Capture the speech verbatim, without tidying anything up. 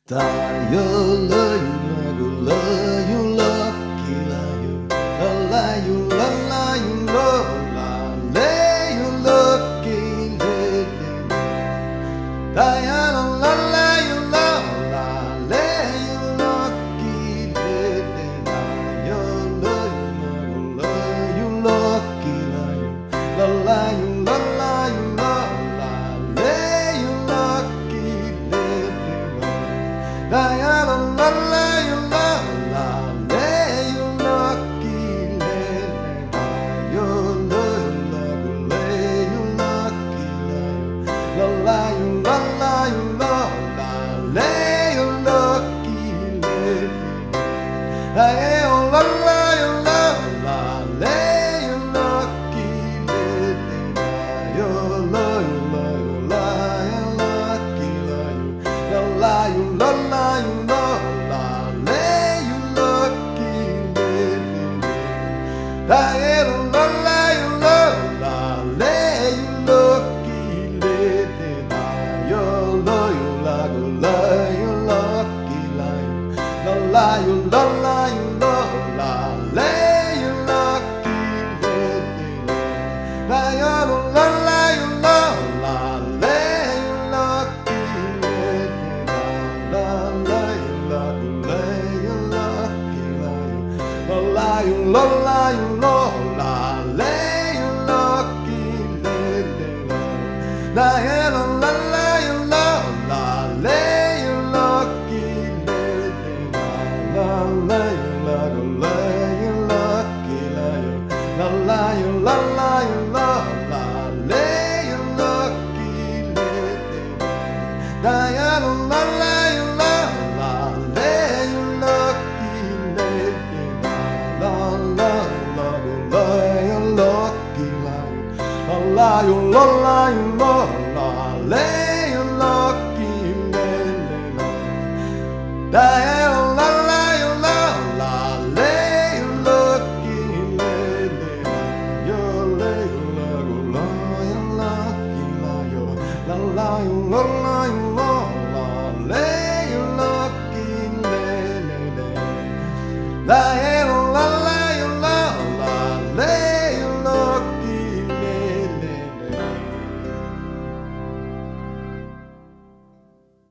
Da you la you la la you lucky la you la la you la la you la la la you lucky la la da ya la la la you la la la you lucky la la you la la you lucky la you la la you la la you la la la you lucky la la ya la la la you la la la you lucky la la you la la la you lucky la la you la la you la la la you lucky la la you la la you la la la you lucky la you la you la you la you lucky la la you la la you la la la you lucky la la la la you la la la you lucky la you la you la la you lucky la la la you la la you la la la you lucky la you la la you la la la you lucky la la you la la you lucky la la you la la you la la la you lucky la la la la you la la la you lucky la la you la la you lucky la la you la la you la la la you lucky la la la la you la la la you lucky la la la la you lucky la la you la la you la la la you lucky la la la you la la la you lucky you la you la la you lucky la you la la you la la you la la la you lucky la